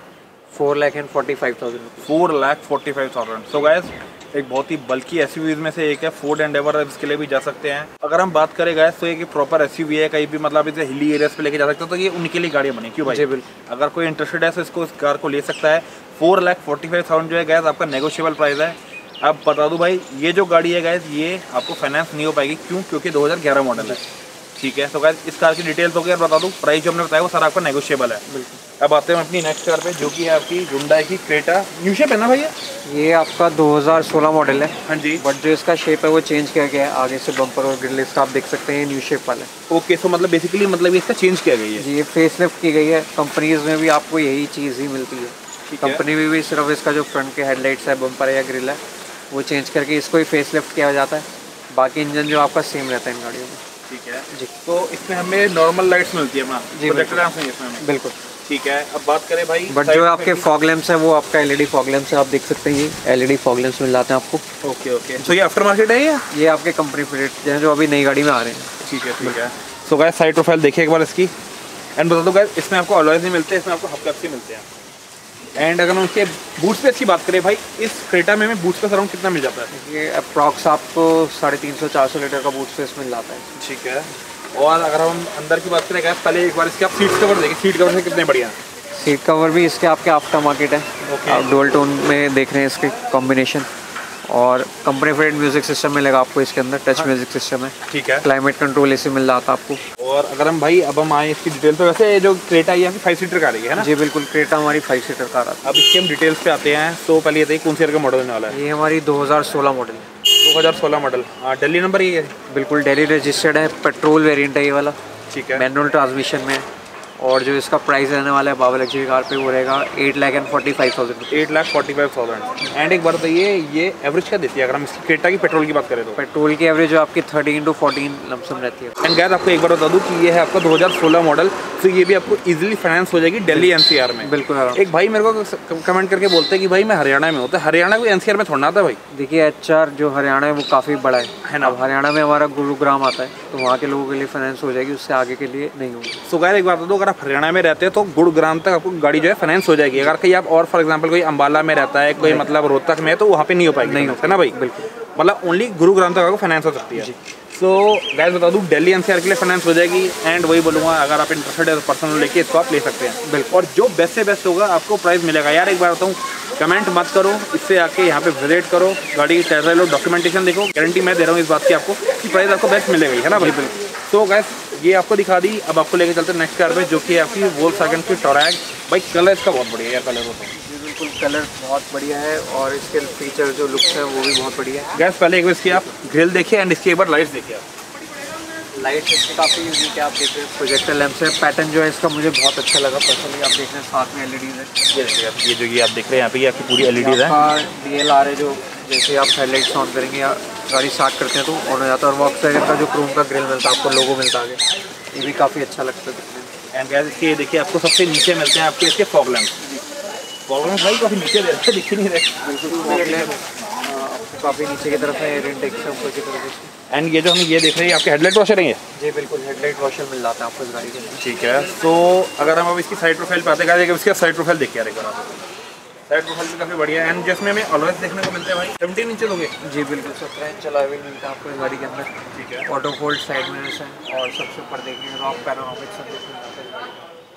4,45,000 रुपये। 4,45,000। सो गाइस एक बहुत ही बल्कि SUVs में से एक है फोर्ड एंडेवर, इसके लिए भी जा सकते हैं। अगर हम बात करें गाइस तो ये प्रॉपर SUV है, कहीं भी मतलब इसे हिली एरियाज पे लेके जा सकते हो, तो ये उनके लिए गाड़ियाँ बनी। क्यों भाई? जी बिल्कुल। अगर कोई इंटरेस्टेड है तो इसको इस कार को ले सकता है। 4,45,000 जो है गाइस आपका नेगोशिएबल प्राइस है। अब बता दूं भाई ये जो गाड़ी है गाइस ये आपको फाइनेंस नहीं हो पाएगी। क्यों? क्योंकि 2011 मॉडल है। ठीक है। तो गाइस इस कार की डिटेल्स हो गई, और बता दूं प्राइस जो हमने बताया वो सारा आपका नेगोशिएबल है। बिल्कुल। अब आते हैं अपनी नेक्स्ट कार पे जो कि है आपकी Hyundai की क्रेटा। न्यू शेप है ना भैया? ये आपका 2016 मॉडल है। हाँ जी। बट जो इसका शेप है वो चेंज किया गया है, आगे से बम्पर और ग्रिल इसका आप देख सकते हैं न्यू शेप वाला है। ओके। सो मतलब बेसिकली मतलब इसका चेंज किया गया है? जी, ये फेस लिफ्ट की गई है। कंपनीज में भी आपको यही चीज़ ही मिलती है। कंपनी में भी सिर्फ इसका जो फ्रंट के हेडलाइट्स है, बम्पर है या ग्रिल है, वो चेंज करके इसको ही फेस लिफ्ट किया जाता है। बाकी इंजन जो आपका सेम रहता है इन गाड़ियों में। ठीक है जी। तो इसमें हमें नॉर्मल लाइट्स मिलती है ना? जी, प्रोजेक्टर लैंप्स नहीं है इसमें हमें? बिल्कुल। ठीक है। अब बात करें भाई बट जो आपके फॉग लैंप्स है वो आपका LED फॉग लैंप्स है, आप देख सकते हैं ये LED फॉग लैंप्स मिल जाते हैं आपको। Okay okay. तो ये आफ्टर मार्केट है ये आपके कंपनी फिटेड हैं जो अभी नई गाड़ी में आ रहे हैं। ठीक है ठीक है। सो गाइस साइड प्रोफाइल देखिए एक बार इसकी। एंड बता दो गाइस इसमें आपको अलॉयज नहीं मिलते, इसमें आपको हबकैप्स ही मिलते हैं। एंड अगर हम उसके बूट स्पेस की बात करें भाई, इस क्रेटा में हमें बूट स्पेस अराउंड कितना मिल जाता है? ये अप्रॉक्स आपको 350-400 लीटर का बूट स्पेस मिल जाता है। ठीक है। और अगर हम अंदर की बात करें गाइस, पहले एक बार इसके आप सीट कवर देखिए, सीट कवर से कितने बढ़िया हैं। सीट कवर भी इसके आपके आफ्टर मार्केट है। Okay. आप डुअल टोन में देख रहे हैं इसके कॉम्बिनेशन। और कंपनी फिटेड म्यूजिक सिस्टम मिलेगा आपको इसके अंदर, टच म्यूजिक सिस्टम है। ठीक है। क्लाइमेट कंट्रोल AC मिल जाता है आपको। और अगर हम भाई अब हम आए इसकी डिटेल, तो वैसे ये जो क्रेटा है 5 सीटर कार है ना? जी बिल्कुल, क्रेटा हमारी 5 सीटर कार आती है। अब इसके हम डिटेल्स पे आते हैं। तो पहले ये बताइए कौन सी ईयर का मॉडल होने वाला है? ये हमारी 2016 मॉडल है। 2016 मॉडल। हाँ, दिल्ली नंबर ये है? बिल्कुल दिल्ली रजिस्टर्ड है, पेट्रोल वेरिएंट है ये वाला। ठीक है। मैनुअल ट्रांसमिशन में। और जो इसका प्राइस रहने वाला है बाबा लग्जरी कार पे वो रहेगा 8,45,000। 8,45,000। एंड एक बार बताइए ये एवरेज क्या देती है अगर हम इसकी क्रेटा की पेट्रोल की बात करें तो? पेट्रोल की एवरेज जो आपकी 13-14 लमसम रहती है। एंड गाइस आपको एक बार बता दूं कि ये है आपका 2016 मॉडल, तो ये भी आपको इजीली फाइनेंस हो जाएगी दिल्ली NCR में। बिल्कुल। एक भाई मेरे को कमेंट करके बोलते हैं कि भाई मैं हरियाणा में होता है, हरियाणा को NCR में थोड़ा ना आता है भाई। देखिए HR जो हरियाणा है वो काफ़ी बड़ा है ना। अब हरियाणा में हमारा गुरुग्राम आता है, तो वहाँ के लोगों के लिए फाइनेंस हो जाएगी, उससे आगे के लिए नहीं होगी। सो गाइस एक बात बता दो, अगर आप हरियाणा में रहते हैं तो गुरुग्राम तक आपको गाड़ी जो है फाइनेंस हो जाएगी। अगर कहीं आप और फॉर एग्जांपल कोई अंबाला में रहता है, कोई मतलब रोहतक में, तो वहाँ पे नहीं हो पाएगी, नहीं है ना भाई? बिल्कुल, मतलब ओनली गुरुग्राम तक आपको फाइनेंस हो सकती है। सो गाइस बता दूँ, दिल्ली एनसीआर के लिए फाइनेंस हो जाएगी। एंड वही बोलूँगा, अगर आप इंटरेस्टेड है तो पर्सनल लेके इसको आप ले सकते हैं। बिल्कुल। और जो बेस्ट से बेस्ट होगा आपको प्राइस मिलेगा। यार एक बार बताऊँ, कमेंट मत करो, इससे आके यहाँ पे विजिट करो, गाड़ी की टेस्ट ड्राइव लो, डॉक्यूमेंटेशन देखो। गारंटी मैं दे रहा हूँ इस बात की आपको कि प्राइस आपको बेस्ट मिलेगा, है ना भाई? बिल्कुल। तो गाइस ये आपको दिखा दी, अब आपको लेके चलते हैं नेक्स्ट कार पे, जो कि आपकी वोल्क्सवैगन की टोरैग। भाई कलर इसका बहुत बढ़िया है, कलर होता है बिल्कुल, कलर बहुत बढ़िया है और इसके फीचर जो लुक्स है वो भी बहुत बढ़िया है। गैस पहले एक बार इसकी आप ग्रिल देखिए एंड इसकी एक बार लाइट्स देखिए आप। लाइट इसकी काफ़ी यूनिक है, आप देख रहे हैं प्रोजेक्टर लैंप से। पैटर्न जो है इसका मुझे बहुत अच्छा लगा पर्सनली। आप देख रहे हैं साथ में एलईडी है, ये देखिए आप, ये जो ये आप देख रहे हैं यहाँ पे, ये आपकी पूरी एलईडीज है। DLR है, जो जैसे आप हेडलाइट्स ऑन करेंगे या गाड़ी स्टार्ट करते हैं तो ऑन हो जाता है। और वॉक्सवैगन का जो क्रोम का ग्रिल मिलता है आपको, लोगो मिलता है, ये भी काफ़ी अच्छा लगता है। एंड गैस इसके देखिए आपको सबसे नीचे मिलते हैं आपके इसके फॉग लैंप। फॉग लैंप भाई काफ़ी नीचे दे रहे, दिख ही नहीं रहे। बिल्कुल काफ़ी नीचे की तरफ है, एयर इनटेक से ऊपर की तरफ। एंड ये जो हम ये देख रहे हैं आपके हेडलाइट वॉशर हैं। जी बिल्कुल, हेडलाइट वॉशर मिल जाता है आपको इस गाड़ी के अंदर। ठीक है, तो अगर हम अब इसकी साइड प्रोफाइल पे आते हैं, इसका साइड प्रोफाइल देखिए यार, साइड प्रोफाइल भी काफ़ी बढ़िया है। एंड जिसमें हमें ऑलवेज देखने को मिलते हैं भाई 17 इंच होंगे। जी बिल्कुल, 17 इंच चला हुआ मिलता है आपको इस गाड़ी के अंदर। ठीक है, ऑटो फोल्ड साइड मिरर्स हैं और सबसे ऊपर देखेंगे रॉक पैनोरामिक सनरूफ मिलता है।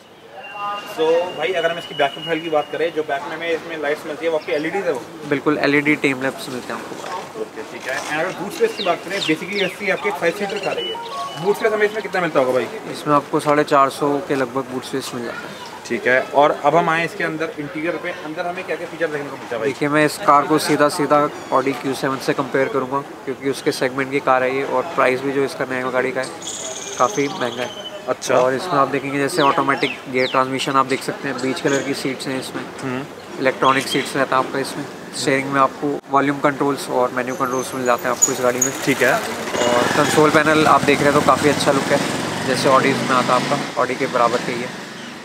तो भाई अगर हम इसकी बैक प्रोफाइल की बात करें, जो बैक में हमें इसमें लाइट्स मिलती है वो आपकी एलईडी है वो। बिल्कुल, एलईडी टेम लैंप्स मिलते हैं आपको। ओके ठीक है। एंड अगर बूट स्पेस की बात करें, बेसिकली इसकी आपकी 5 सीटर कार है। बूट स्पेस हमें इसमें कितना मिलता होगा भाई? इसमें आपको 450 के लगभग बूट स्पेस मिल जाता है। ठीक है, और अब हम आए इसके अंदर इंटीरियर पे, अंदर हमें क्या क्या फीचर देखने को मिलता है भाई? देखिए, मैं इस कार को सीधा ऑडी Q7 से कंपेयर करूँगा, क्योंकि उसके सेगमेंट की कार है ये, और प्राइस भी जो इसका नया गाड़ी का है काफ़ी महंगा है। अच्छा। और इसमें आप देखेंगे जैसे ऑटोमेटिक गियर ट्रांसमिशन आप देख सकते हैं, बीच कलर की सीट्स हैं इसमें, इलेक्ट्रॉनिक सीट्स रहता है आपका इसमें। स्टीयरिंग में आपको वॉल्यूम कंट्रोल्स और मेन्यू कंट्रोल्स मिल जाते हैं आपको इस गाड़ी में। ठीक है, और कंसोल पैनल आप देख रहे हैं तो काफ़ी अच्छा लुक है, जैसे ऑडी में आता है आपका, ऑडी के बराबर का ही है।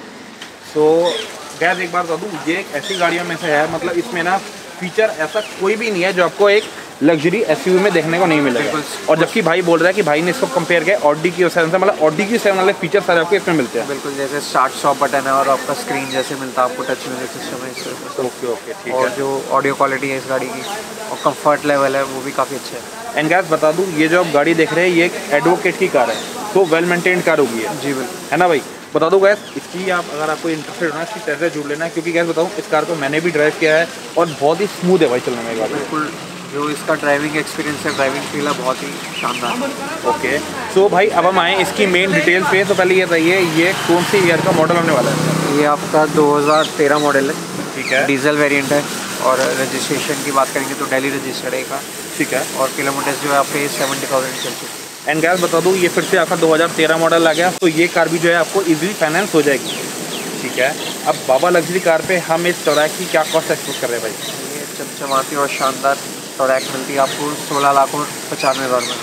तो गैस एक बार बता दूँ, ये एक ऐसी गाड़ियों में से है, मतलब इसमें ना फीचर ऐसा कोई भी नहीं है जो आपको एक लग्जरी एसयूवी में देखने को नहीं मिलेगा। और जबकि भाई बोल रहा है कि भाई ने इसको कंपेयर किया ऑडी Q7 से, मतलब ऑडी Q7 वाले फीचर सारे आपको इसमें मिलते हैं। बिल्कुल, जैसे स्टार्ट स्टॉप बटन है और आपका स्क्रीन जैसे मिलता है आपको, टच म्यूजिक सिस्टम है इससे। ओके ओके ठीक है। और जो ऑडियो क्वालिटी है इस गाड़ी की और कंफर्ट लेवल है वो भी काफ़ी अच्छा है। एंड गैस बता दूँ, ये जो आप गाड़ी देख रहे हैं ये एक एडवोकेट की कार है, तो वेल मेंटेन्ड कार होगी है। जी बिल्कुल, है ना भाई? बता दो गैस, इसकी आप अगर आपको इंटरेस्टेड होना है इसकी टेस्ट जुड़ लेना है, क्योंकि गैस बताऊँ इस कार को मैंने भी ड्राइव किया है और बहुत ही स्मूथ है भाई चलने में। बिल्कुल, जो इसका ड्राइविंग एक्सपीरियंस है, ड्राइविंग फील है बहुत ही शानदार। ओके, सो भाई अब हम आए इसकी मेन डिटेल पे। तो पहले ये बताइए, ये कौन सी ईयर का मॉडल होने वाला है? ये आपका 2013 मॉडल है। ठीक है, डीजल वेरिएंट है और रजिस्ट्रेशन की बात करेंगे तो दिल्ली रजिस्टर्ड है का। ठीक है, और किलोमीटर्स जो है आपके 70,000 चल चुके हैं। एंड गैस बता दूँ, ये फिर से आपका 2013 मॉडल आ गया, तो ये कार भी जो है आपको इजीली फाइनेंस हो जाएगी। ठीक है, अब बाबा लग्जरी कार पे हम इस टोरैग की क्या कॉस्ट एक्सपेक्ट कर रहे हैं भाई? ये चमचमाती और शानदार टोरैग मिलती है आपको 16,95,000 में।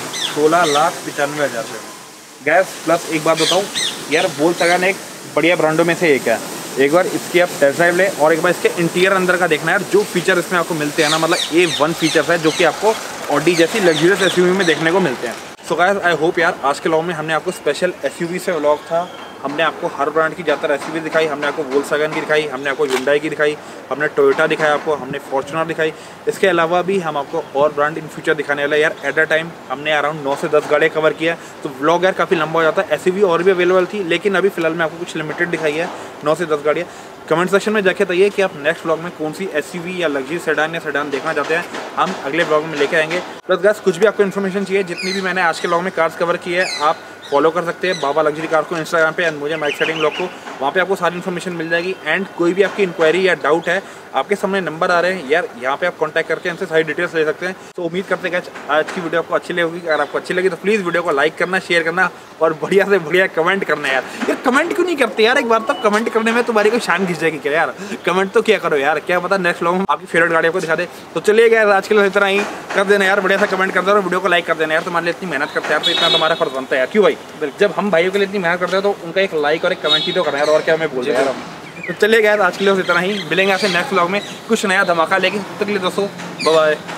16,95,000 में गैस। प्लस एक बात बताऊँ यार, वोल्क्सवैगन एक बढ़िया ब्रांडों में से एक है। एक बार इसकी आप टेस्ट ड्राइव लें और एक बार इसके इंटीरियर अंदर का देखना है यार, जो फीचर इसमें आपको मिलते हैं ना, मतलब A1 फीचर्स है जो कि आपको ऑडी जैसी लग्जरियस एसयूवी में देखने को मिलते हैं। सो गाइस आई होप यार आज के व्लॉग में हमने आपको स्पेशल एसयूवी से व्लॉग था, हमने आपको हर ब्रांड की ज़्यादातर एसयूवी दिखाई, हमने आपको वोल्क्सवैगन की दिखाई, हमने आपको Hyundai की दिखाई, हमने टोयोटा दिखाया आपको, हमने फॉर्च्यूनर दिखाई। इसके अलावा भी हम आपको और ब्रांड इन फ्यूचर दिखाने वाला है यार। एट अ टाइम हमने अराउंड 9 से 10 गाड़ियाँ कवर किया, तो व्लॉग यार काफ़ी लंबा हो जाता है। एसयूवी और भी अवेलेबल थी, लेकिन अभी फिलहाल मैं आपको कुछ लिमिटेड दिखाई है, 9 से 10 गाड़ियाँ। कमेंट सेक्शन में जाके बताइए कि आप नेक्स्ट व्लॉग में कौन सी एसयूवी या लग्जरी सेडान या सेडान देखना चाहते हैं, हम अगले व्लॉग में लेके आएंगे। प्लस गाइस कुछ भी आपको इन्फॉर्मेशन चाहिए, जितनी भी मैंने आज के व्लॉग में कार्स कवर की है, आप फॉलो कर सकते हैं बाबा लग्जरी कार को इंस्टाग्राम पे एंड मुझे माइक सेटिंग ब्लॉग को, वहाँ पे आपको सारी इन्फॉर्मेशन मिल जाएगी। एंड कोई भी आपकी इंक्वायरी या डाउट है, आपके सामने नंबर आ रहे हैं यार, यहाँ पे आप कांटेक्ट करके इनसे सारी डिटेल्स ले सकते हैं। तो उम्मीद करते हैं कि आज की वीडियो आपको अच्छी लगेगी। अगर आपको अच्छी लगी तो प्लीज़ वीडियो को लाइक करना, शेयर करना और बढ़िया से बढ़िया कमेंट करना यार। ये कमेंट क्यों नहीं करते यार? एक बार तो कमेंट करने में तुम्हारी कोई शान खिंच जाएगी क्या यार? कमेंट तो क्या करो यार, क्या पता नेक्स्ट व्लॉग में आपकी फेवरेट गाड़ी आपको दिखा दे। तो चलिए यार, आज के लिए इतना ही कर देना यार, बढ़िया सा कमेंट कर देना और वीडियो को लाइक कर देना यार। तुम्हारे लिए इतनी मेहनत करते हैं यार, तो इतना तो हमारा फर्ज बनता है यार। क्यों भाई? जब हम भाइयों के लिए इतनी मेहनत करते हैं तो उनका एक लाइक और एक कमेंट ही तो करना यार, और क्या हमें बोल रहे हैं यार हम। तो चलिए यार, आज के लिए इतना ही, मिलेंगे आपसे नेक्स्ट व्लॉग में कुछ नया धमाका लेके। तब तक के लिए दोस्तों बाय बाय।